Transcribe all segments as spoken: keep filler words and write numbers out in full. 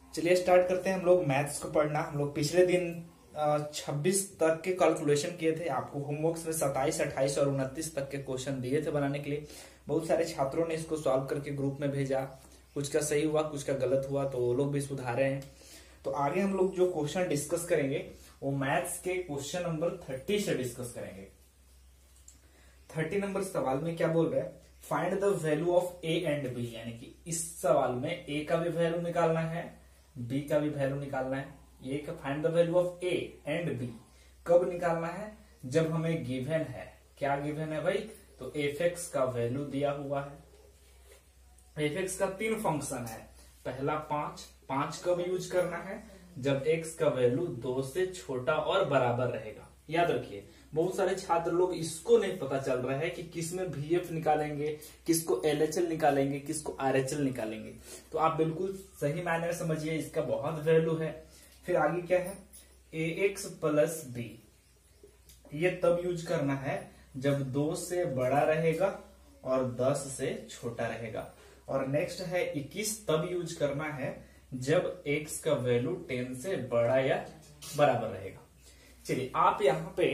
चलिए स्टार्ट करते हैं हम लोग मैथ्स को पढ़ना। हम लोग पिछले दिन छब्बीस तक के कैलकुलेशन किए थे। आपको होमवर्क में सत्ताईस, अट्ठाईस और उनतीस तक के क्वेश्चन दिए थे बनाने के लिए। बहुत सारे छात्रों ने इसको सॉल्व करके ग्रुप में भेजा। कुछ का सही हुआ, कुछ का गलत हुआ, तो वो लोग भी सुधारे हैं। तो आगे हम लोग जो क्वेश्चन डिस्कस करेंगे वो मैथ्स के क्वेश्चन नंबर थर्टी से डिस्कस करेंगे। थर्टी नंबर सवाल में क्या बोल रहे हैं, find the value of A and B, यानी कि इस सवाल में ए का भी वैल्यू निकालना है, बी का भी वैल्यू निकालना है। ये का find the value of A and B कब निकालना है, जब हमें गिवन है। क्या गिवन है भाई, तो एफ एक्स का वैल्यू दिया हुआ है। एफ एक्स का तीन फंक्शन है। पहला पांच, पांच कब यूज करना है, जब एक्स का वैल्यू दो से छोटा और बराबर रहेगा। याद रखिए, बहुत सारे छात्र लोग इसको नहीं पता चल रहा है कि किसमें वी एफ निकालेंगे, किसको एल एच एल निकालेंगे, किसको आर एच एल निकालेंगे। तो आप बिल्कुल सही मायने में समझिए, इसका बहुत वैल्यू है। फिर आगे क्या है, ए एक्स प्लस बी, ये तब यूज करना है जब दो से बड़ा रहेगा और दस से छोटा रहेगा। और नेक्स्ट है इक्कीस, तब यूज करना है जब एक्स का वैल्यू टेन से बड़ा या बराबर रहेगा। चलिए आप यहाँ पे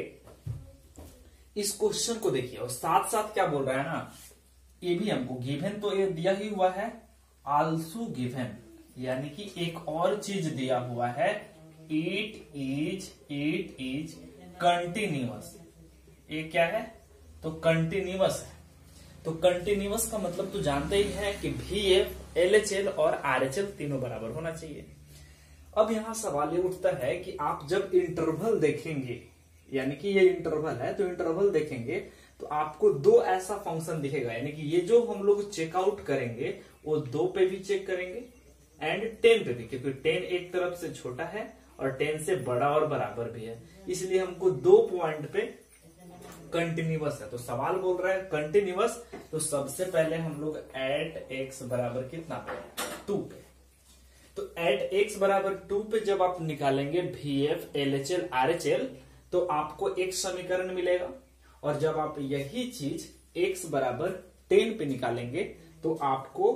इस क्वेश्चन को देखिए और साथ साथ क्या बोल रहा है ना, ये भी हमको गिवन तो ये दिया ही हुआ है, आल्सो गिवन, यानी कि एक और चीज दिया हुआ है, it is it is continuous. ये क्या है, तो कंटिन्यूअस है। तो कंटिन्यूअस का मतलब तो जानते ही है कि V F, L H L और आर एच एल तीनों बराबर होना चाहिए। अब यहां सवाल ये उठता है कि आप जब इंटरवल देखेंगे, यानी कि ये इंटरवल है, तो इंटरवल देखेंगे तो आपको दो ऐसा फंक्शन दिखेगा, यानी कि ये जो हम लोग चेकआउट करेंगे वो दो पे भी चेक करेंगे एंड टेन पे भी, क्योंकि टेन एक तरफ से छोटा है और टेन से बड़ा और बराबर भी है, इसलिए हमको दो पॉइंट पे कंटिन्यूअस है। तो सवाल बोल रहा है कंटिन्यूअस, तो सबसे पहले हम लोग एट एक्स बराबर कितना पे, टू पे। तो एट एक्स बराबर टू पे जब आप निकालेंगे V F, L H L, R H L, तो आपको एक समीकरण मिलेगा। और जब आप यही चीज x बराबर टेन पे निकालेंगे तो आपको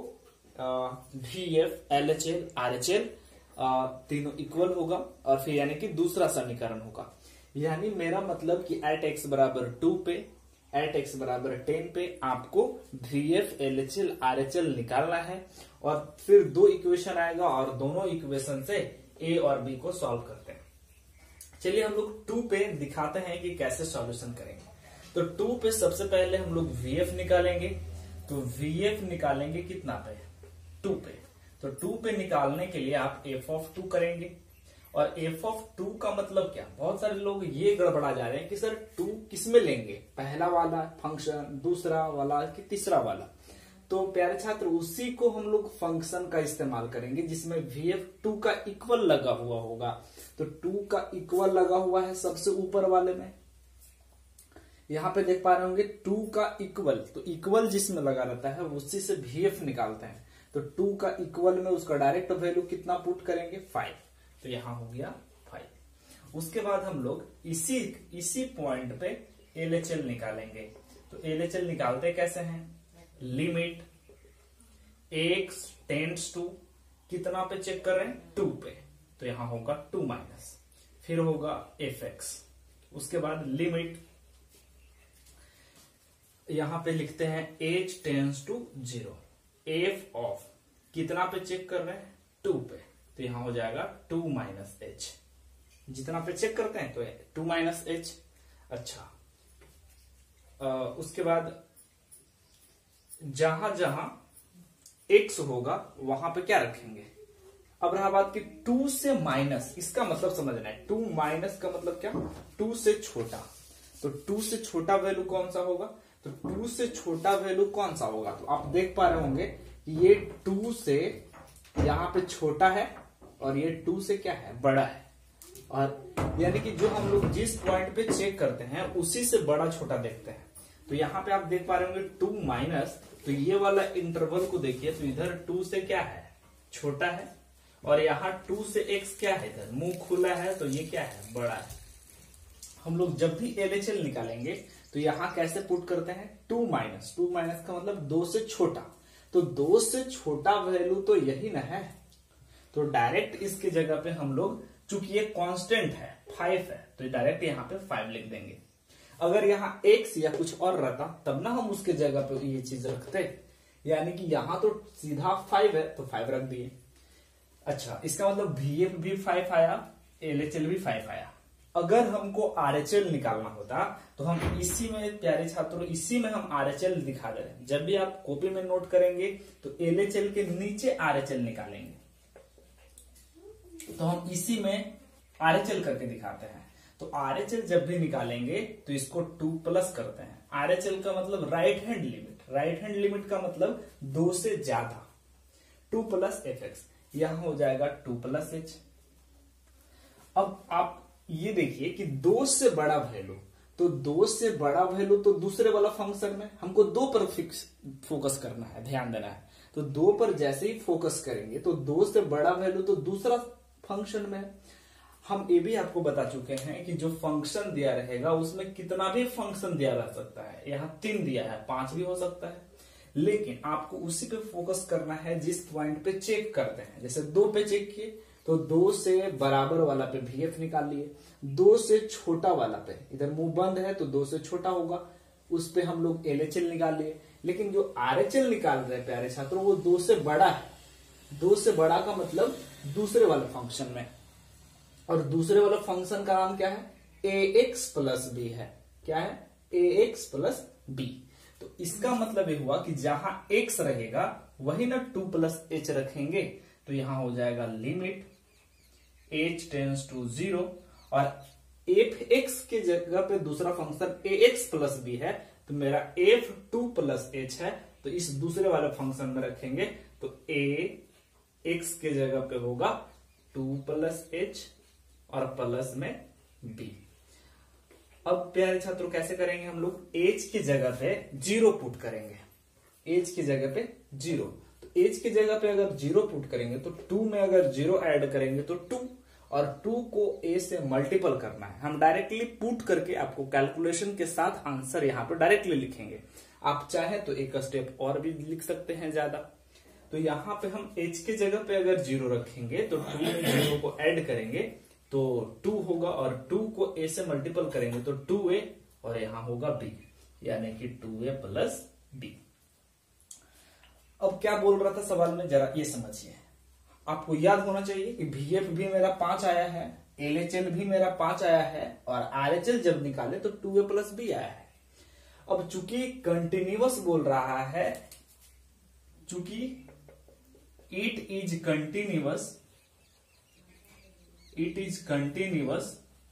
V F, L H L, R H L तीनों इक्वल होगा और फिर यानी कि दूसरा समीकरण होगा। यानी मेरा मतलब कि एट एक्स बराबर टू पे, एट एक्स बराबर टेन पे आपको V F, L H L, R H L निकालना है और फिर दो इक्वेशन आएगा और दोनों इक्वेशन से ए और बी को सॉल्व करते हैं। चलिए हम लोग टू पे दिखाते हैं कि कैसे सॉल्यूशन करेंगे। तो टू पे सबसे पहले हम लोग वी एफ निकालेंगे। तो वी एफ निकालेंगे कितना पे, टू पे। तो टू पे निकालने के लिए आप एफ ऑफ टू करेंगे। और एफ ऑफ टू का मतलब क्या, बहुत सारे लोग ये गड़बड़ा जा रहे हैं कि सर टू किसमें लेंगे, पहला वाला फंक्शन, दूसरा वाला कि तीसरा वाला। तो प्यारे छात्र, उसी को हम लोग फंक्शन का इस्तेमाल करेंगे जिसमें वी एफ टू का इक्वल लगा हुआ होगा। तो टू का इक्वल लगा हुआ है सबसे ऊपर वाले में, यहां पे देख पा रहे होंगे टू का इक्वल। तो इक्वल जिसमें लगा रहता है उसी से वी एफ निकालते हैं। तो टू का इक्वल में उसका डायरेक्ट वैल्यू कितना पुट करेंगे, फाइव। तो यहां हो गया फाइव। उसके बाद हम लोग इसी इसी पॉइंट पे एल एच एल निकालेंगे। तो एल एच एल निकालते कैसे हैं, लिमिट एक्स टेंड्स टू कितना पे चेक कर रहे हैं, टू पे। तो यहां होगा टू माइनस, फिर होगा एफ एक्स। उसके बाद लिमिट यहां पे लिखते हैं H tends to zero, F of कितना पे चेक कर रहे हैं, टू पे। तो यहां हो जाएगा टू माइनस एच, जितना पे चेक करते हैं तो टू माइनस एच। अच्छा, आ, उसके बाद जहां जहां एक्स होगा वहां पे क्या रखेंगे। अब रहा बात कि टू से माइनस, इसका मतलब समझना है, टू माइनस का मतलब क्या, टू से छोटा। तो टू से छोटा वैल्यू कौन सा होगा, तो टू से छोटा वैल्यू कौन सा होगा। तो आप देख पा रहे होंगे कि ये टू से यहां पे छोटा है और ये टू से क्या है, बड़ा है। और यानी कि जो हम लोग जिस पॉइंट पे चेक करते हैं उसी से बड़ा छोटा देखते हैं। तो यहां पे आप देख पा रहे होंगे टू माइनस, तो ये वाला इंटरवल को देखिए, तो इधर टू से क्या है, छोटा है, और यहाँ टू से एक्स क्या है, इधर मुंह खुला है, तो ये क्या है, बड़ा है। हम लोग जब भी एल एच एल निकालेंगे तो यहाँ कैसे पुट करते हैं, टू माइनस, टू माइनस का मतलब दो से छोटा। तो दो से छोटा वैल्यू तो यही ना है, तो डायरेक्ट इसके जगह पे हम लोग, चूंकि ये कांस्टेंट है फाइव है, तो डायरेक्ट यहाँ पे फाइव लिख देंगे। अगर यहाँ एक्स या कुछ और रहता तब ना हम उसके जगह पे ये चीज रखते, यानी कि यहाँ तो सीधा फाइव है तो फाइव रख दिए। अच्छा, इसका मतलब वी एफ भी फाइव आया, एल एच एल भी फाइव आया। अगर हमको आर एच एल निकालना होता तो हम इसी में, प्यारे छात्रों, इसी में हम आर एच एल दिखा दे रहे हैं। जब भी आप कॉपी में नोट करेंगे तो एल एच एल के नीचे आर एच एल निकालेंगे, तो हम इसी में आर एच एल करके दिखाते हैं। तो आर एच एल जब भी निकालेंगे तो इसको टू प्लस करते हैं। आर एच एल का मतलब right hand limit, right hand limit का मतलब दो से ज्यादा, टू प्लस एफ एक्स, यहां हो जाएगा टू प्लस एच। अब आप ये देखिए कि दो से बड़ा वैल्यू, तो दो से बड़ा वैल्यू तो दूसरे वाला फंक्शन में हमको दो पर फिक्स फोकस करना है, ध्यान देना है। तो दो पर जैसे ही फोकस करेंगे तो दो से बड़ा वैल्यू तो दूसरा फंक्शन में। हम ये भी आपको बता चुके हैं कि जो फंक्शन दिया रहेगा उसमें कितना भी फंक्शन दिया रह सकता है। यहाँ तीन दिया है, पांच भी हो सकता है, लेकिन आपको उसी पे फोकस करना है जिस पॉइंट पे चेक करते हैं। जैसे दो पे चेक किए तो दो से बराबर वाला पे वी एफ निकाल लिए, दो से छोटा वाला पे, इधर मुंह बंद है तो दो से छोटा होगा, उस पे हम लोग एल एच एल निकाल लिए। लेकिन जो आर एच एल निकाल रहे हैं प्यारे छात्रों, वो दो से बड़ा है। दो से बड़ा का मतलब दूसरे वाले फंक्शन में, और दूसरे वाला फंक्शन का नाम क्या है, ए एक्स प्लस बी है। क्या है, ए एक्स प्लस बी। तो इसका मतलब ये हुआ कि जहां x रहेगा वही ना टू प्लस एच रखेंगे, तो यहां हो जाएगा limit h tends to zero, और एफ एक्स के जगह पे दूसरा function A x plus B है, तो मेरा एफ टू प्लस एच है, तो इस दूसरे वाले फंक्शन में रखेंगे तो ए एक्स के जगह पे होगा टू प्लस एच और प्लस में बी। अब प्यारे छात्रों कैसे करेंगे हम लोग, एच की जगह पे जीरो पुट करेंगे, एच की जगह पे जीरो। तो एच की जगह पे अगर जीरो पुट करेंगे तो टू में अगर जीरो ऐड करेंगे तो टू, और टू को ए से मल्टीपल करना है। हम डायरेक्टली पुट करके आपको कैलकुलेशन के साथ आंसर यहाँ पे डायरेक्टली लिखेंगे। आप चाहे तो एक स्टेप और भी लिख सकते हैं ज्यादा। तो यहाँ पे हम एच की जगह पे अगर जीरो रखेंगे तो टू में जीरो को ऐड करेंगे तो टू होगा, और टू को ए से मल्टीपल करेंगे तो टू ए, और यहां होगा बी, यानी कि टू ए प्लस बी। अब क्या बोल रहा था सवाल में, जरा ये समझिए। आपको याद होना चाहिए कि वी एफ भी मेरा पांच आया है, एल एच एल भी मेरा पांच आया है, और आर एच एल जब निकाले तो टू ए प्लस बी आया है। अब चूंकि कंटिन्यूअस बोल रहा है, चूंकि it is continuous, it is continuous,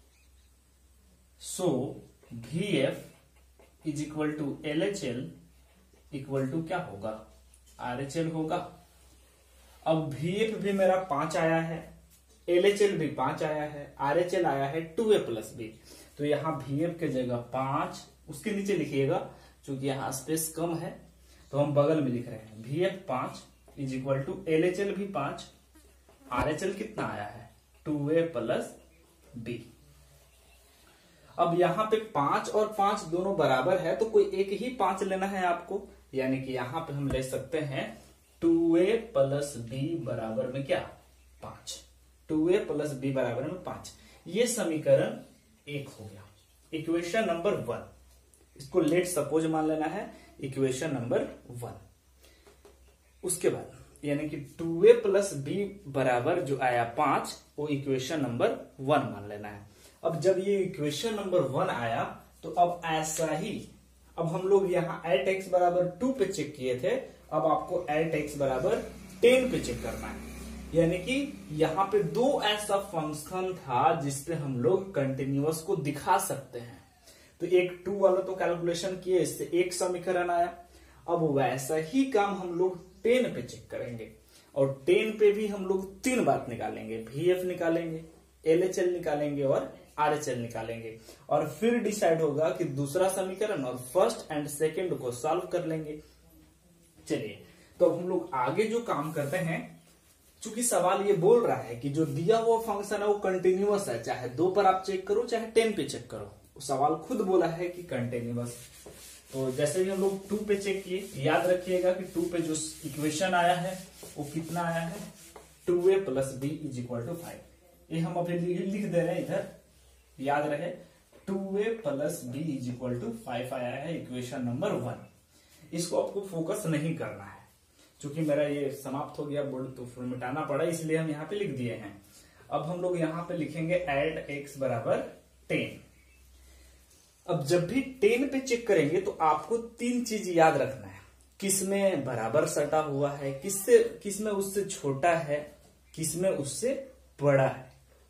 so V F is equal to L H L equal to क्या होगा, R H L होगा। अब V F भी मेरा पांच आया है, L H L भी पांच आया है, R H L आया है टू ए प्लस बी, तो यहाँ V F के जगह पांच, उसके नीचे लिखिएगा, क्योंकि यहाँ स्पेस कम है तो हम बगल में लिख रहे हैं V F पांच is equal to L H L भी पांच, R H L कितना आया है टू ए प्लस बी। अब यहां पे पांच और पांच दोनों बराबर है, तो कोई एक ही पांच लेना है आपको, यानी कि यहां पे हम ले सकते हैं टू ए प्लस बी बराबर में क्या, पांच। टू ए प्लस बी बराबर में पांच। ये समीकरण एक हो गया, इक्वेशन नंबर वन। इसको लेट सपोज मान लेना है इक्वेशन नंबर वन। उसके बाद यानी कि टू ए प्लस बी बराबर जो आया पांच, वो इक्वेशन नंबर वन मान लेना है। अब जब ये इक्वेशन नंबर वन आया तो अब ऐसा ही, अब हम लोग यहाँ एट एक्स बराबर टू पे चेक किए थे, अब आपको एट एक्स बराबर टेन पे चेक करना है। यानी कि यहाँ पे दो ऐसा फंक्शन था जिसपे हम लोग कंटिन्यूअस को दिखा सकते हैं। तो एक टू वाला तो कैलकुलेशन किए, इससे एक समीकरण आया। अब वैसा ही काम हम लोग टेन पे चेक करेंगे, और टेन पे भी हम लोग तीन बात निकालेंगे, वी एफ निकालेंगे, एल एच एल निकालेंगे और आर एच एल निकालेंगे, और फिर डिसाइड होगा कि दूसरा समीकरण और फर्स्ट एंड सेकंड को सॉल्व कर लेंगे। चलिए, तो हम लोग आगे जो काम करते हैं, चूंकि सवाल ये बोल रहा है कि जो दिया हुआ फंक्शन है वो कंटिन्यूअस है, चाहे दो पर आप चेक करो चाहे टेन पे चेक करो, सवाल खुद बोला है कि कंटिन्यूअस। तो जैसे भी हम लोग टू पे चेक किए, याद रखिएगा कि टू पे जो इक्वेशन आया है वो कितना आया है, two a plus b is equal to five. ये हम अभी लिख दे रहे हैं इधर, याद रहे two a plus b is equal to five आया है इक्वेशन नंबर वन। इसको आपको फोकस नहीं करना है, क्योंकि मेरा ये समाप्त हो गया बोर्ड तो फिर मिटाना पड़ा, इसलिए हम यहाँ पे लिख दिए हैं। अब हम लोग यहाँ पे लिखेंगे एड एक्स बराबर टेन। अब जब भी टेन पे चेक करेंगे तो आपको तीन चीज याद रखना है, किसमें बराबर सटा हुआ है, किससे किसमें उससे छोटा है, किसमें उससे बड़ा है।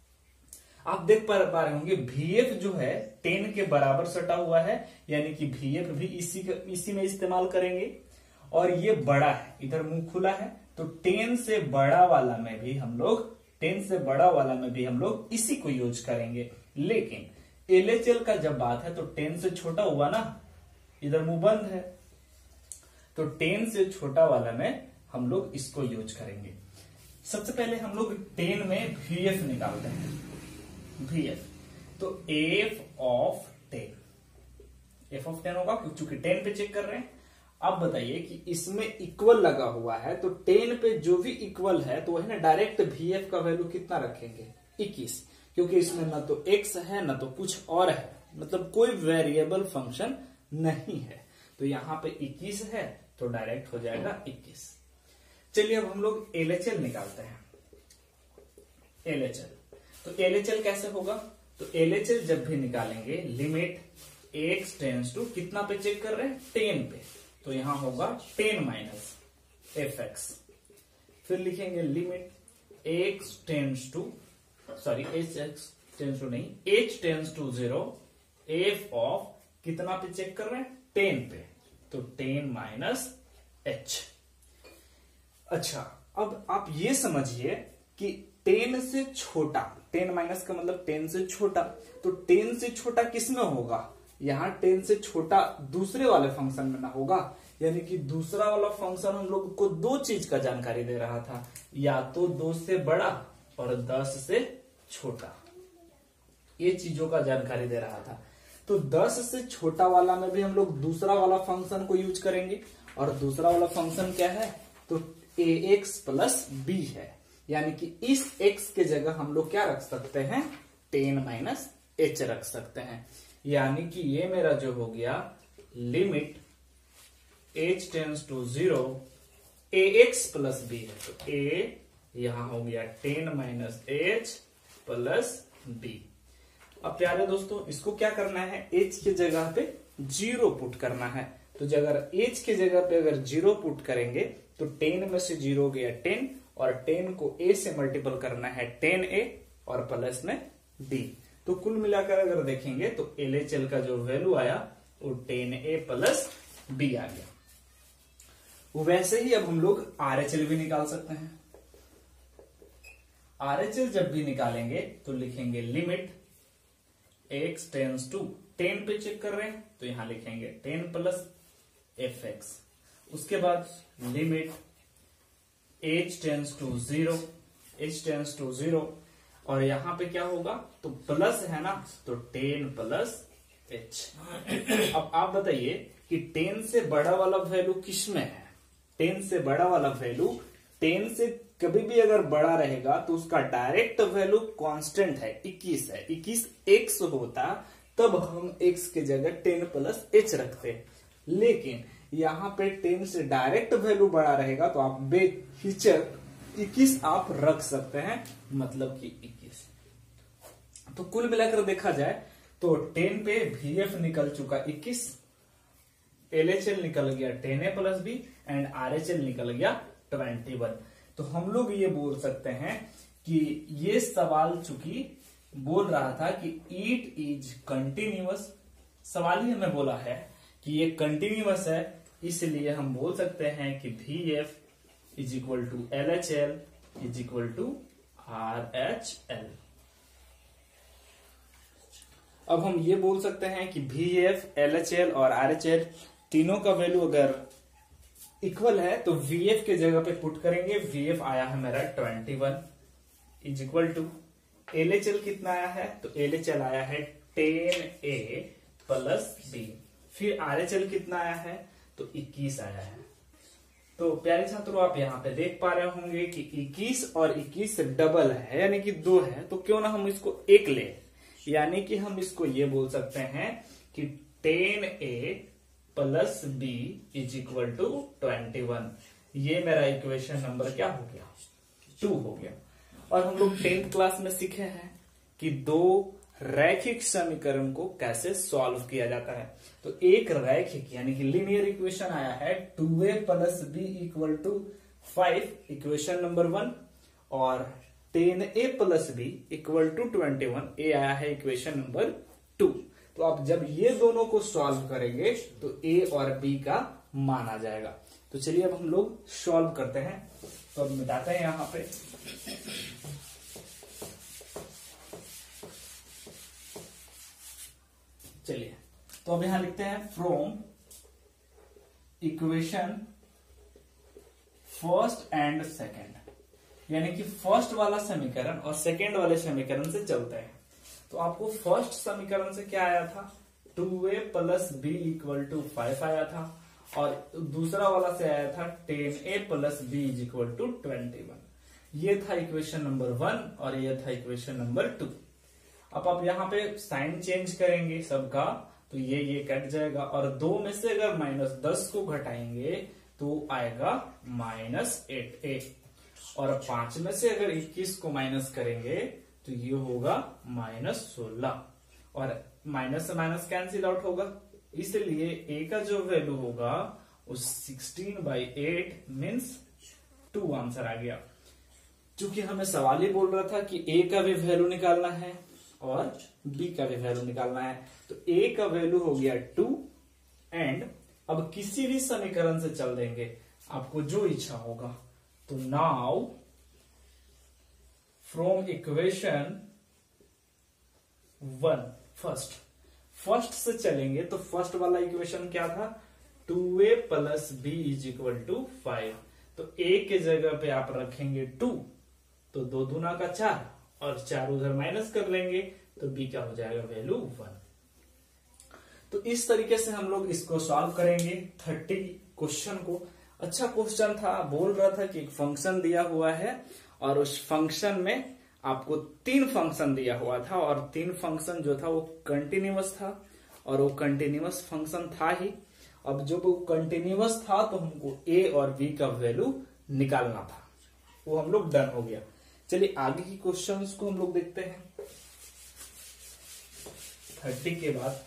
आप देख पा रहे होंगे वीएफ जो है टेन के बराबर सटा हुआ है, यानी कि वीएफ भी इसी इसी में इस्तेमाल करेंगे। और ये बड़ा है, इधर मुंह खुला है, तो टेन से बड़ा वाला में भी हम लोग टेन से बड़ा वाला में भी हम लोग इसी को यूज करेंगे। लेकिन एलएचएल का जब बात है तो टेन से छोटा हुआ ना, इधर मुंह बंद है, तो टेन से छोटा वाला में हम लोग इसको यूज करेंगे। सबसे पहले हम लोग टेन में वीएफ निकालते हैं। वीएफ तो f of ten, f of ten होगा क्योंकि टेन पे चेक कर रहे हैं। अब बताइए कि इसमें इक्वल लगा हुआ है, तो टेन पे जो भी इक्वल है तो वही ना, डायरेक्ट वीएफ का वैल्यू कितना रखेंगे इक्कीस, क्योंकि इसमें ना तो एक्स है ना तो कुछ और है, मतलब कोई वेरिएबल फंक्शन नहीं है। तो यहां पे इक्कीस है तो डायरेक्ट हो जाएगा इक्कीस। चलिए अब हम लोग एलएचएल निकालते हैं। एलएचएल तो एलएचएल कैसे होगा, तो एलएचएल जब भी निकालेंगे लिमिट एक्स टेंस टू कितना पे चेक कर रहे हैं, टेन पे, तो यहां होगा टेन माइनस एफ एक्स। फिर लिखेंगे limit x tends to sorry h x tends to नहीं h tends to zero F of कितना पे चेक कर रहे हैं, टेन पे, तो टेन माइनस एच। अच्छा अब आप ये समझिए कि टेन से छोटा, टेन माइनस का मतलब टेन से छोटा, तो टेन से छोटा किसमें होगा, यहां टेन से छोटा दूसरे वाले फंक्शन में ना होगा। यानी कि दूसरा वाला फंक्शन हम लोग को दो चीज का जानकारी दे रहा था, या तो दो से बड़ा और दस से छोटा, ये चीजों का जानकारी दे रहा था। तो दस से छोटा वाला में भी हम लोग दूसरा वाला फंक्शन को यूज करेंगे, और दूसरा वाला फंक्शन क्या है, तो ए एक्स प्लस बी है। यानी कि इस x के जगह हम लोग क्या रख सकते हैं, टेन माइनस एच रख सकते हैं। यानी कि ये मेरा जो हो गया limit h tends to zero a x plus B है, तो a यहां हो गया ten minus h plus b. अब प्यारे दोस्तों इसको क्या करना है, h के जगह पे जीरो पुट करना है। तो अगर h के जगह पे अगर जीरो पुट करेंगे तो टेन में से जीरो गया टेन, और टेन को a से मल्टीपल करना है टेन ए और प्लस में b। तो कुल मिलाकर अगर देखेंगे तो एलएचएल का जो वैल्यू आया वो टेन ए प्लस बी आ गया। वैसे ही अब हम लोग आरएचएल भी निकाल सकते हैं। आरएचएल जब भी निकालेंगे तो लिखेंगे limit x tends to, ten पे चेक कर रहे हैं तो यहां लिखेंगे टेन प्लस एफ एक्स। उसके बाद limit h tends to zero, h tends to zero, और यहां पे क्या होगा, तो प्लस है ना, तो टेन प्लस h। अब आप बताइए कि टेन से बड़ा वाला वैल्यू किस में है, टेन से बड़ा वाला वैल्यू, टेन से कभी भी अगर बड़ा रहेगा तो उसका डायरेक्ट वैल्यू कांस्टेंट है, इक्कीस है। इक्कीस x होता तब हम x के जगह टेन प्लस एच रखते, लेकिन यहां पे टेन से डायरेक्ट वैल्यू बड़ा रहेगा तो आप बेहिचक इक्कीस आप रख सकते हैं, मतलब कि इक्कीस। तो कुल मिलाकर देखा जाए तो टेन पे वीएफ निकल चुका इक्कीस, एलएचएल निकल गया ten a plus b, and RHL निकल गया ट्वेंटी वन। तो हम लोग ये बोल सकते हैं कि ये सवाल चूंकि बोल रहा था कि इट इज कंटिन्यूअस, सवाल ही हमें बोला है कि ये कंटिन्यूअस है, इसलिए हम बोल सकते हैं कि V F is equal to L H L is equal to R H L. अब हम ये बोल सकते हैं कि V F, L H L और आर एच एल तीनों का वैल्यू अगर इक्वल है तो वी एफ के जगह पे पुट करेंगे। वी एफ आया है मेरा twenty one is equal to L H L कितना आया है, तो एल एच एल आया है टेन ए प्लस बी। फिर आर एच एल कितना आया है, तो इक्कीस आया है। तो प्यारे छात्रों, आप यहाँ पे देख पा रहे होंगे कि इक्कीस और इक्कीस डबल है, यानी कि दो है, तो क्यों ना हम इसको एक ले, यानी कि हम इसको ये बोल सकते हैं कि ten a plus b is equal to twenty one. ये मेरा इक्वेशन नंबर क्या हो गया, टू हो गया। और हम लोग टेंथ क्लास में सीखे हैं कि दो रैखिक समीकरण को कैसे सॉल्व किया जाता है। तो एक रैखिक यानी कि लीनियर इक्वेशन आया है two a plus b equal to five, equation number one, और ten a plus b equal to twenty one, ए आया है इक्वेशन नंबर टू। तो आप जब ये दोनों को सॉल्व करेंगे तो ए और बी का मान आ जाएगा। तो चलिए अब हम लोग सॉल्व करते हैं। तो अब मिटाते हैं यहां पे, चलिए तो अब यहां लिखते हैं from equation first and second, यानी कि फर्स्ट वाला समीकरण और सेकेंड वाले समीकरण से चलते हैं। तो आपको फर्स्ट समीकरण से क्या आया था, two a plus b equal to five आया था, और दूसरा वाला से आया था ten a plus b is equal to twenty one. ये था इक्वेशन नंबर वन और ये था इक्वेशन नंबर टू। अब आप यहाँ पे साइन चेंज करेंगे सबका, तो ये ये कट जाएगा, और दो में से अगर माइनस दस को घटाएंगे तो आएगा माइनस एट ए, और पांच में से अगर इक्कीस को माइनस करेंगे तो ये होगा माइनस सोलह, और माइनस से माइनस कैंसिल आउट होगा, इसलिए ए का जो वैल्यू होगा वो sixteen by eight means two answer आ गया। क्योंकि हमें सवाल ही बोल रहा था कि ए का भी वैल्यू निकालना है और बी का भी वैल्यू निकालना है, तो ए का वैल्यू हो गया टू, एंड अब किसी भी समीकरण से चल देंगे, आपको जो इच्छा होगा। तो now from equation one, first first से चलेंगे, तो फर्स्ट वाला इक्वेशन क्या था, two a plus b is equal to five. तो ए के जगह पे आप रखेंगे टू, तो दो दूना का चार, और चार उधर माइनस कर लेंगे तो बी का हो जाएगा वैल्यू वन। तो इस तरीके से हम लोग इसको सॉल्व करेंगे थर्टी क्वेश्चन को। अच्छा क्वेश्चन था, बोल रहा था कि एक फंक्शन दिया हुआ है और उस फंक्शन में आपको तीन फंक्शन दिया हुआ था, और तीन फंक्शन जो था वो कंटिन्यूअस था, और वो कंटिन्यूअस फंक्शन था ही। अब जब वो कंटिन्यूअस था तो हमको ए और बी का वैल्यू निकालना था, वो हम लोग डन हो गया। चलिए आगे की क्वेश्चंस को हम लोग देखते हैं। थर्टी के बाद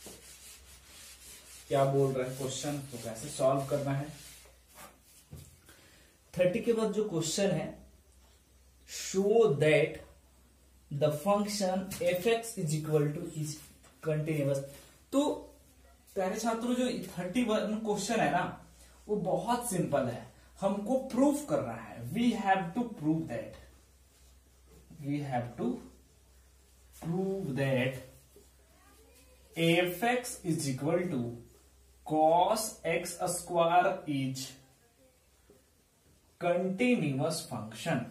क्या बोल रहा है क्वेश्चन, तो कैसे सॉल्व करना है। थर्टी के बाद जो क्वेश्चन है, show that the function f x is equal to is continuous. तो प्यारे छात्रों, जो थर्टी वन क्वेश्चन है ना, वो बहुत सिंपल है, हमको प्रूफ करना है। We have to prove that we have to prove that fx is equal to cos x square is continuous function।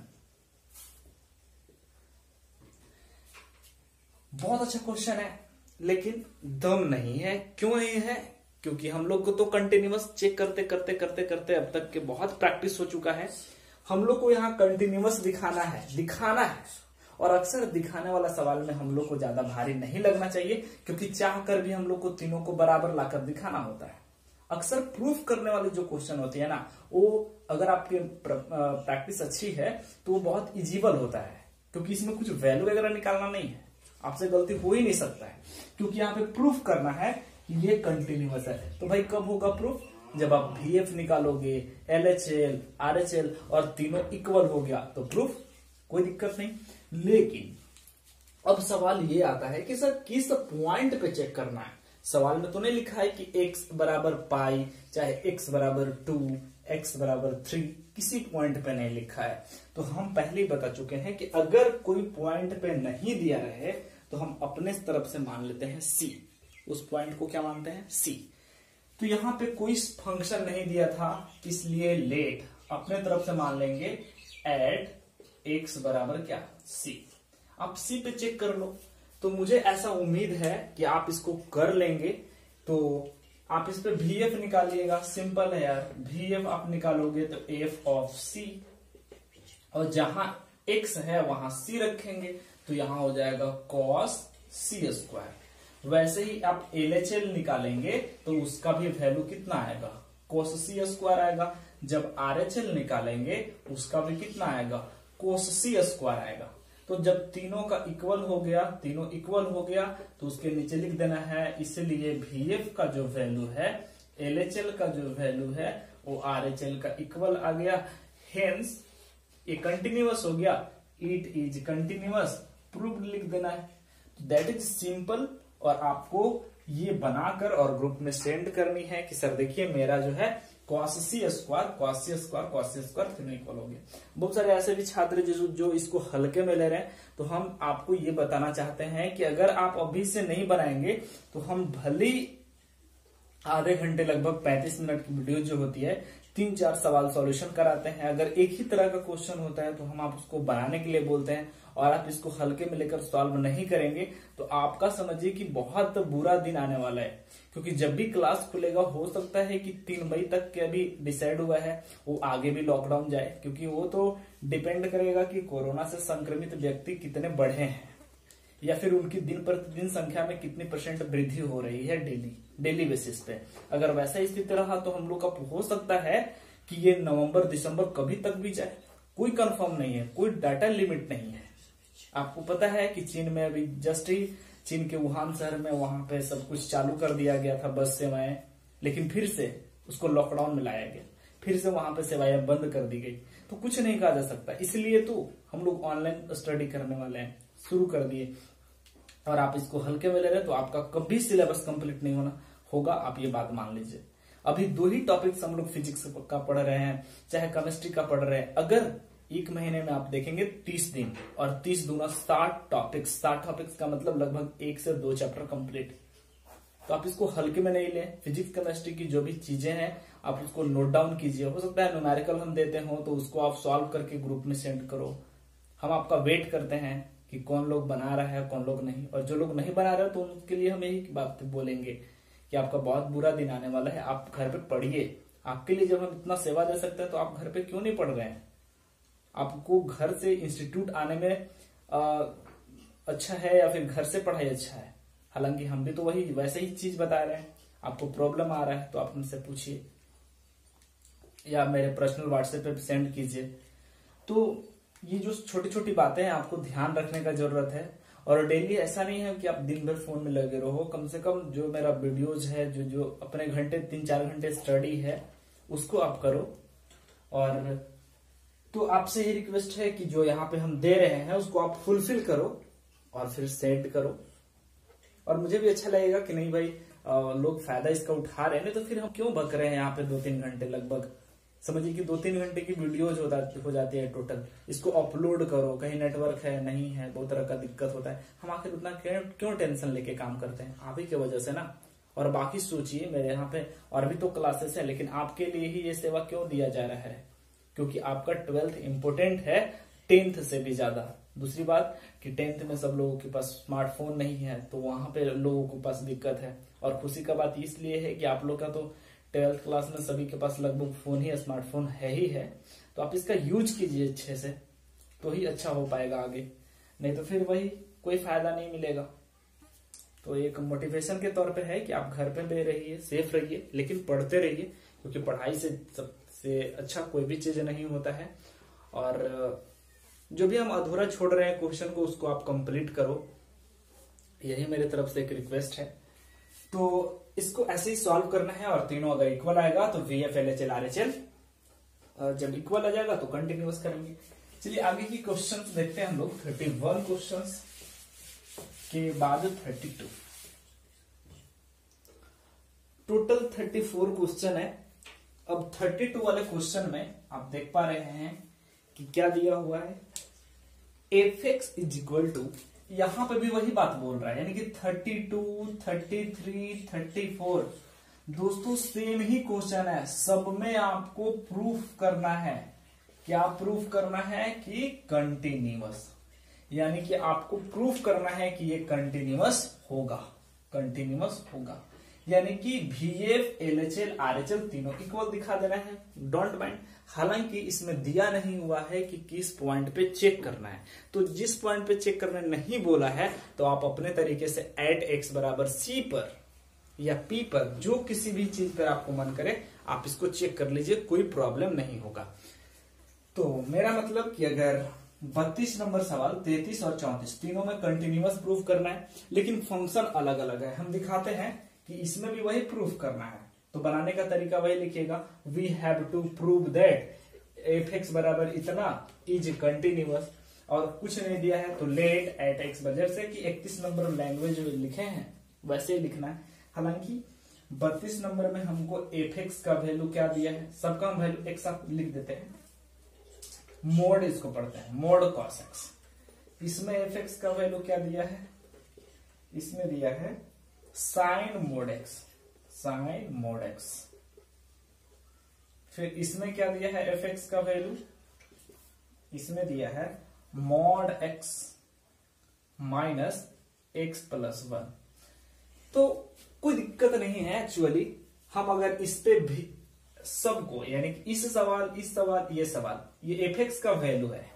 बहुत अच्छा क्वेश्चन है, लेकिन दम नहीं है। क्यों नहीं है, क्योंकि हम लोग को तो कंटिन्यूअस चेक करते करते करते करते अब तक के बहुत प्रैक्टिस हो चुका है। हम लोग को यहाँ कंटिन्यूअस दिखाना है दिखाना है और अक्सर दिखाने वाला सवाल में हम लोग को ज्यादा भारी नहीं लगना चाहिए, क्योंकि चाह कर भी हम लोग को तीनों को बराबर लाकर दिखाना होता है। अक्सर प्रूफ करने वाली जो क्वेश्चन होती है ना, वो अगर आपकी प्रैक्टिस अच्छी है तो वो बहुत इजीबल होता है, क्योंकि इसमें कुछ वैल्यू वगैरह निकालना नहीं है, आपसे गलती हो ही नहीं सकता है, क्योंकि यहाँ पे प्रूफ करना है कि ये कंटिन्यूअस है। तो भाई कब होगा प्रूफ, जब आप वी एफ निकालोगे, L H L, R H L और तीनों इक्वल हो गया तो प्रूफ, कोई दिक्कत नहीं। लेकिन अब सवाल ये आता है कि सर किस पॉइंट पे चेक करना है। सवाल में तो नहीं लिखा है कि x बराबर पाई, चाहे x बराबर टू, x बराबर थ्री, किसी पॉइंट पे नहीं लिखा है। तो हम पहले ही बता चुके हैं कि अगर कोई पॉइंट पे नहीं दिया रहे तो हम अपने तरफ से मान लेते हैं c, उस पॉइंट को क्या मानते हैं c। तो यहाँ पे कोई फंक्शन नहीं दिया था, इसलिए लेट अपने तरफ से मान लेंगे एट x बराबर क्या c। आप c पे चेक कर लो। तो मुझे ऐसा उम्मीद है कि आप इसको कर लेंगे। तो आप इस पे वी एफ निकालिएगा, सिंपल है यार, वी एफ आप निकालोगे तो एफ ऑफ सी, और जहां एक्स है वहां सी रखेंगे तो यहां हो जाएगा कॉस सी स्क्वायर। वैसे ही आप एल एच एल निकालेंगे तो उसका भी वैल्यू कितना आएगा, कोस सी स्क्वायर आएगा। जब आर एच एल निकालेंगे उसका भी कितना आएगा, कोस सी स्क्वायर आएगा। तो जब तीनों का इक्वल हो गया, तीनों इक्वल हो गया तो उसके नीचे लिख देना है, इसलिए वी एफ का जो वैल्यू है, एल एच एल का जो वैल्यू है वो आर एच एल का इक्वल आ गया। हेंस ये कंटिन्यूअस हो गया, इट इज कंटिन्यूअस, प्रूव्ड लिख देना है। That is simple. और आपको ये बनाकर और ग्रुप में सेंड करनी है कि सर देखिए मेरा जो है cos c square cos c square cos c square तीनों इक्वल हो गया। बहुत सारे ऐसे भी छात्र जो जो इसको हल्के में ले रहे हैं, तो हम आपको ये बताना चाहते हैं कि अगर आप अभी से नहीं बनाएंगे तो हम भले आधे घंटे लगभग पैंतीस मिनट की वीडियो जो होती है तीन चार सवाल सॉल्यूशन कराते हैं। अगर एक ही तरह का क्वेश्चन होता है तो हम आप उसको बनाने के लिए बोलते हैं, और आप इसको हल्के में लेकर सॉल्व नहीं करेंगे तो आपका समझिए कि बहुत बुरा दिन आने वाला है। क्योंकि जब भी क्लास खुलेगा हो सकता है कि तीन मई तक के अभी डिसाइड हुआ है वो आगे भी लॉकडाउन जाए, क्योंकि वो तो डिपेंड करेगा कि कोरोना से संक्रमित व्यक्ति कितने बढ़े हैं या फिर उनकी दिन प्रतिदिन संख्या में कितनी परसेंट वृद्धि हो रही है डेली डेली बेसिस पे। अगर वैसा स्थिति रहा तो हम लोग का हो सकता है कि ये नवंबर दिसंबर कभी तक भी जाए, कोई कंफर्म नहीं है, कोई डाटा लिमिट नहीं है। आपको पता है कि चीन में अभी जस्ट ही चीन के वुहान शहर में वहां पे सब कुछ चालू कर दिया गया था, बस सेवाएं, लेकिन फिर से उसको लॉकडाउन में लाया गया, फिर से वहां पे सेवाएं बंद कर दी गई। तो कुछ नहीं कहा जा सकता, इसलिए तो हम लोग ऑनलाइन स्टडी करने वाले हैं, शुरू कर दिए। और आप इसको हल्के में ले रहे हैं तो आपका कभी सिलेबस कंप्लीट नहीं होना होगा, आप ये बात मान लीजिए। अभी दो ही टॉपिक्स हम लोग फिजिक्स का पढ़ रहे हैं, चाहे केमिस्ट्री का पढ़ रहे हैं। अगर एक महीने में आप देखेंगे तीस दिन और तीस दूना साठ टॉपिक्स, साठ टॉपिक्स का मतलब लगभग एक से दो चैप्टर कंप्लीट। तो आप इसको हल्के में नहीं लें। फिजिक्स केमिस्ट्री की जो भी चीजें हैं आप उसको नोट डाउन कीजिए। हो सकता है न्यूमेरिकल हम देते हो तो उसको आप सॉल्व करके ग्रुप में सेंड करो। हम आपका वेट करते हैं कि कौन लोग बना रहा है कौन लोग नहीं, और जो लोग नहीं बना रहे तो उनके लिए हम यही बात बोलेंगे कि आपका बहुत बुरा दिन आने वाला है, आप घर पे पढ़िए। आपके लिए जब हम इतना सेवा दे सकते हैं तो आप घर पे क्यों नहीं पढ़ रहे हैं? आपको घर से इंस्टीट्यूट आने में आ, अच्छा है या फिर घर से पढ़ाई अच्छा है? हालांकि हम भी तो वही वैसे ही चीज बता रहे हैं। आपको प्रॉब्लम आ रहा है तो आप हमसे पूछिए या मेरे पर्सनल व्हाट्सएप पे सेंड कीजिए। तो ये जो छोटी छोटी बातें हैं आपको ध्यान रखने का जरूरत है। और डेली ऐसा नहीं है कि आप दिन भर फोन में लगे रहो, कम से कम जो मेरा वीडियोज है, जो जो अपने घंटे तीन चार घंटे स्टडी है उसको आप करो। और तो आपसे ही रिक्वेस्ट है कि जो यहाँ पे हम दे रहे हैं उसको आप फुलफिल करो और फिर सेंड करो। और मुझे भी अच्छा लगेगा कि नहीं भाई लोग फायदा इसका उठा रहे हैं, नहीं तो फिर हम क्यों बक रहे हैं यहाँ पे दो तीन घंटे लगभग। समझिए कि दो तीन घंटे की वीडियोज हो जाती है टोटल। इसको अपलोड करो, कहीं नेटवर्क है नहीं है, बहुत तरह का दिक्कत होता है। हम आखिर उतना क्यों टेंशन लेके काम करते हैं? आप ही की वजह से ना। और बाकी सोचिए, मेरे यहाँ पे और भी तो क्लासेस है, लेकिन आपके लिए ही ये सेवा क्यों दिया जा रहा है? क्योंकि आपका ट्वेल्थ इंपोर्टेंट है टेंथ से भी ज्यादा। दूसरी बात कि टेंथ में सब लोगों के पास स्मार्टफोन नहीं है, तो वहां पे लोगों को पास दिक्कत है। और खुशी का बात इसलिए है कि आप लोग का तो ट्वेल्थ क्लास में सभी के पास लगभग फोन ही स्मार्टफोन है ही है। तो आप इसका यूज कीजिए अच्छे से, तो ही अच्छा हो पाएगा आगे, नहीं तो फिर वही कोई फायदा नहीं मिलेगा। तो एक मोटिवेशन के तौर पे है कि आप घर पे भी रहिए, सेफ रहिए, लेकिन पढ़ते रहिए, क्योंकि पढ़ाई से सबसे अच्छा कोई भी चीज नहीं होता है। और जो भी हम अधूरा छोड़ रहे हैं क्वेश्चन को, उसको आप कंप्लीट करो, यही मेरी तरफ से एक रिक्वेस्ट है। तो इसको ऐसे ही सॉल्व करना है, और तीनों अगर इक्वल आएगा तो V F L H L R H L, जब इक्वल आ जाएगा तो कंटिन्यूअस करेंगे। चलिए आगे की क्वेश्चंस देखते हैं हम लोग। थर्टी वन क्वेश्चंस के बाद thirty two, total thirty four question है। अब थर्टी टू वाले क्वेश्चन में आप देख पा रहे हैं कि क्या दिया हुआ है, f x is equal to, यहां पे भी वही बात बोल रहा है, यानी कि thirty two, thirty three, thirty four. दोस्तों सेम ही क्वेश्चन है, सब में आपको प्रूफ करना है। क्या प्रूफ करना है? कि कंटिन्यूअस, यानी कि आपको प्रूफ करना है कि ये कंटिन्यूअस होगा, कंटिन्यूअस होगा। यानी कि V F L H L R H L तीनों इक्वल दिखा देना है, डोंट माइंड। हालांकि इसमें दिया नहीं हुआ है कि किस पॉइंट पे चेक करना है, तो जिस पॉइंट पे चेक करना नहीं बोला है तो आप अपने तरीके से एट एक्स बराबर सी पर या पी पर, जो किसी भी चीज पर आपको मन करे आप इसको चेक कर लीजिए, कोई प्रॉब्लम नहीं होगा। तो मेरा मतलब कि अगर बत्तीस नंबर सवाल, तैतीस और चौंतीस तीनों में कंटिन्यूअस प्रूफ करना है, लेकिन फंक्शन अलग अलग है। हम दिखाते हैं कि इसमें भी वही प्रूफ करना है, तो बनाने का तरीका वही लिखिएगा, we have to prove that f x बराबर इतना इज कंटिन्यूअस, और कुछ नहीं दिया है तो लेट एट एक्स बराबर से कि इकतीस नंबर लैंग्वेज लिखे हैं वैसे ही लिखना है। हालांकि बत्तीस नंबर में हमको एफ एक्स का वैल्यू क्या दिया है, सबका हम वैल्यू एक साथ लिख देते हैं, मोड इसको पढ़ते हैं, मोड कॉस एक्स। इसमें एफ एक्स का वैल्यू क्या दिया है, इसमें दिया है sine mod x, sine mod x. फिर इसमें क्या दिया है एफ एक्स का वैल्यू, इसमें दिया है mod x minus x plus one. तो कोई दिक्कत नहीं है एक्चुअली, हम अगर इस पे भी सबको, यानी कि इस सवाल, इस सवाल, ये सवाल, ये एफ एक्स का वैल्यू है,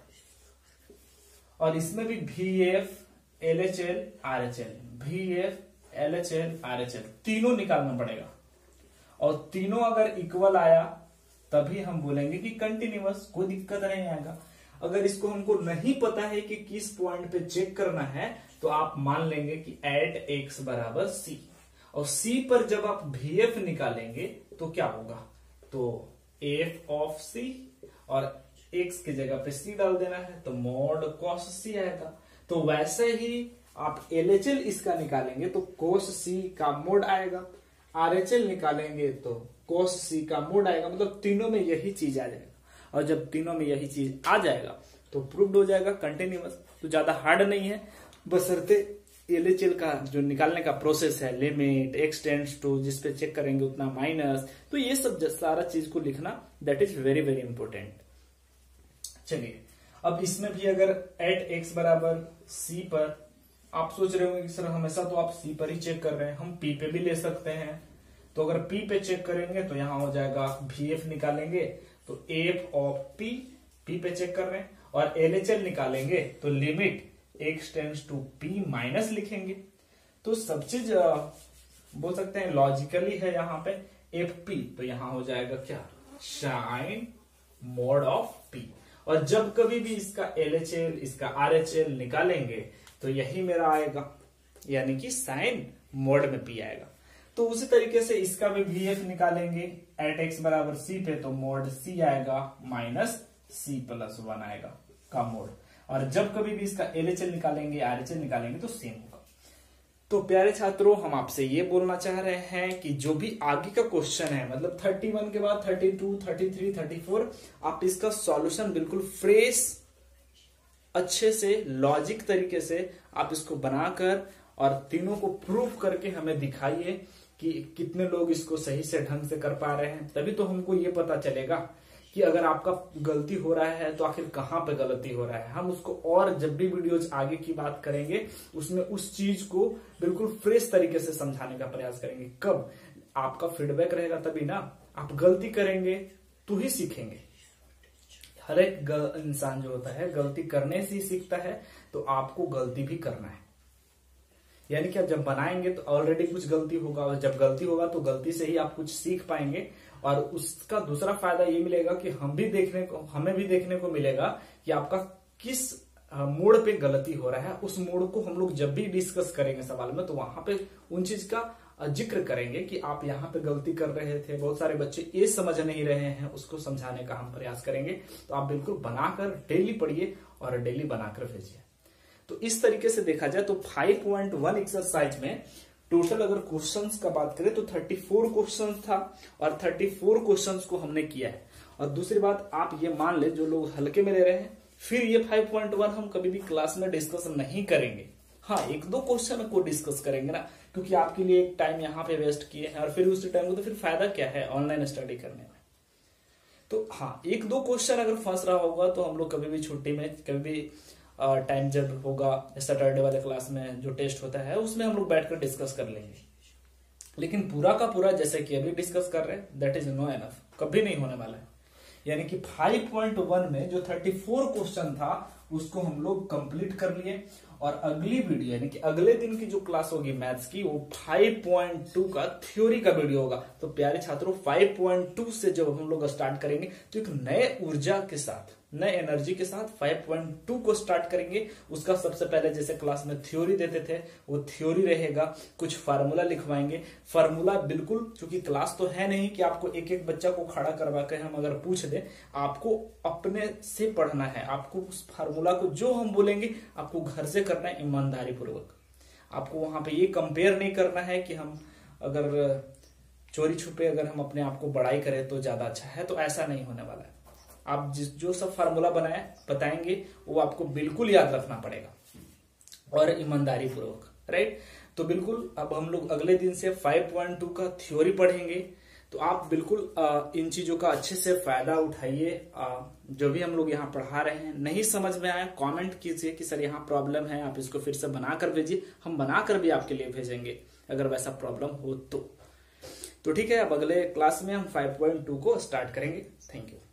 और इसमें भी V F L H L R H L, V F L H L R H L तीनों निकालना पड़ेगा, और तीनों अगर इक्वल आया तभी हम बोलेंगे कि कंटिन्यूअस, कोई दिक्कत नहीं आएगा। अगर इसको हमको नहीं पता है कि किस पॉइंट पे चेक करना है तो आप मान लेंगे कि एट एक्स बराबर सी, और सी पर जब आप वी एफ निकालेंगे तो क्या होगा, तो एफ ऑफ सी, और एक्स की जगह पे सी डाल देना है तो मोड कॉस सी आएगा। तो वैसे ही आप एल एच एल इसका निकालेंगे तो कोस सी का मोड आएगा, आर एच एल निकालेंगे तो कोस सी का मोड आएगा, मतलब तीनों में यही चीज आ जाएगा, और जब तीनों में यही चीज आ जाएगा तो प्रूव्ड हो जाएगा कंटिन्यूअस। तो ज्यादा हार्ड नहीं है, बशर्ते एल एच एल का जो निकालने का प्रोसेस है, लिमिट एक्स टेंड्स टू, जिसपे चेक करेंगे उतना माइनस, तो ये सब सारा चीज को लिखना that is very very important. चलिए अब इसमें भी अगर एट एक्स बराबर सी पर, आप सोच रहे होंगे कि सर हमेशा तो आप सी पर ही चेक कर रहे हैं, हम पी पे भी ले सकते हैं। तो अगर पी पे चेक करेंगे तो यहां हो जाएगा वी एफ निकालेंगे तो एफ ऑफ पी, पी पे चेक कर रहे हैं, और एल एच एल निकालेंगे तो limit x tends to p minus लिखेंगे। तो सब चीज बोल सकते हैं लॉजिकली है यहाँ पे, एफ पी तो यहां हो जाएगा क्या, साइन मोड ऑफ पी, और जब कभी भी इसका एल एच एल, इसका आर एच एल निकालेंगे तो यही मेरा आएगा, यानी कि साइन मोड में पी आएगा। तो उसी तरीके से इसका भी वी एफ निकालेंगे एट एक्स बराबर सी पे तो मोड सी आएगा माइनस सी प्लस वन आएगा का मोड, और जब कभी भी इसका एल एच एल निकालेंगे, आर एच एल निकालेंगे तो सेम होगा। तो प्यारे छात्रों, हम आपसे ये बोलना चाह रहे हैं कि जो भी आगे का क्वेश्चन है, मतलब इकतीस के बाद बत्तीस, तैंतीस, चौंतीस, आप इसका सॉल्यूशन बिल्कुल फ्रेश, अच्छे से लॉजिक तरीके से आप इसको बनाकर और तीनों को प्रूफ करके हमें दिखाइए कि कितने लोग इसको सही से ढंग से कर पा रहे हैं। तभी तो हमको ये पता चलेगा कि अगर आपका गलती हो रहा है तो आखिर कहाँ पे गलती हो रहा है। हम उसको, और जब भी वीडियोज आगे की बात करेंगे उसमें उस चीज को बिल्कुल फ्रेश तरीके से समझाने का प्रयास करेंगे। कब आपका फीडबैक रहेगा तभी ना, आप गलती करेंगे तो ही सीखेंगे। हर एक इंसान जो होता है गलती करने से ही सीखता है, तो आपको गलती भी करना है। यानी कि आप जब बनाएंगे तो ऑलरेडी कुछ गलती होगा, और जब गलती होगा तो गलती से ही आप कुछ सीख पाएंगे, और उसका दूसरा फायदा ये मिलेगा कि हम भी देखने को हमें भी देखने को मिलेगा कि आपका किस मोड़ पे गलती हो रहा है। उस मोड़ को हम लोग जब भी डिस्कस करेंगे सवाल में तो वहां पे उन चीज का जिक्र करेंगे कि आप यहाँ पे गलती कर रहे थे। बहुत सारे बच्चे ये समझ नहीं रहे हैं, उसको समझाने का हम प्रयास करेंगे। तो आप बिल्कुल बनाकर डेली पढ़िए और डेली बनाकर भेजिए। तो इस तरीके से देखा जाए तो फाइव पॉइंट वन एक्सरसाइज में टोटल अगर क्वेश्चंस का बात करें तो चौंतीस क्वेश्चंस था, और चौंतीस क्वेश्चंस को हमने किया है। और दूसरी बात आप ये मान ले, जो लोग हल्के में ले रहे हैं, फिर ये फाइव पॉइंट वन हम कभी भी क्लास में डिस्कस नहीं करेंगे। हाँ, एक दो क्वेश्चन को डिस्कस करेंगे ना, क्योंकि आपके लिए एक टाइम यहाँ पे वेस्ट किए हैं, और फिर उस टाइम को तो फिर फायदा क्या है ऑनलाइन स्टडी करने में। तो हाँ, एक दो क्वेश्चन अगर फंस रहा होगा तो हम लोग कभी भी छुट्टी में, कभी भी टाइम जब होगा सैटरडे वाले क्लास में जो टेस्ट होता है उसमें हम लोग बैठकर डिस्कस कर लेंगे। लेकिन पूरा का पूरा जैसे कि अभी डिस्कस कर रहे हैं दैट इज नो एनफ, कभी नहीं होने वाला है। यानी कि फाइव पॉइंट वन में जो थर्टी फोर क्वेश्चन था उसको हम लोग कंप्लीट कर लिए, और अगली वीडियो यानी कि अगले दिन की जो क्लास होगी मैथ्स की वो फाइव पॉइंट टू का थ्योरी का वीडियो होगा। तो प्यारे छात्रों फाइव पॉइंट टू से जब हम लोग स्टार्ट करेंगे तो एक नए ऊर्जा के साथ, नए एनर्जी के साथ फाइव पॉइंट टू को स्टार्ट करेंगे। उसका सबसे पहले जैसे क्लास में थ्योरी देते थे वो थ्योरी रहेगा, कुछ फार्मूला लिखवाएंगे। फार्मूला बिल्कुल, क्योंकि क्लास तो है नहीं कि आपको एक एक बच्चा को खड़ा करवा के हम अगर पूछ दे, आपको अपने से पढ़ना है। आपको उस फार्मूला को जो हम बोलेंगे आपको घर से करना है ईमानदारी पूर्वक। आपको वहां पे ये कंपेयर नहीं करना है कि हम अगर चोरी छुपे अगर हम अपने आप को बड़ाई करें तो ज्यादा अच्छा है, तो ऐसा नहीं होने वाला है। आप जिस जो सब फार्मूला बनाए बताएंगे वो आपको बिल्कुल याद रखना पड़ेगा और ईमानदारी पूर्वक, राइट। तो बिल्कुल अब हम लोग अगले दिन से फाइव पॉइंट टू का थ्योरी पढ़ेंगे। तो आप बिल्कुल आ, इन चीजों का अच्छे से फायदा उठाइए। जो भी हम लोग यहाँ पढ़ा रहे हैं नहीं समझ में आया कमेंट कीजिए कि सर यहाँ प्रॉब्लम है, आप इसको फिर से बना कर भेजिए। हम बना कर भी आपके लिए भेजेंगे अगर वैसा प्रॉब्लम हो तो। तो ठीक है, अब अगले क्लास में हम फाइव पॉइंट टू को स्टार्ट करेंगे। Thank you.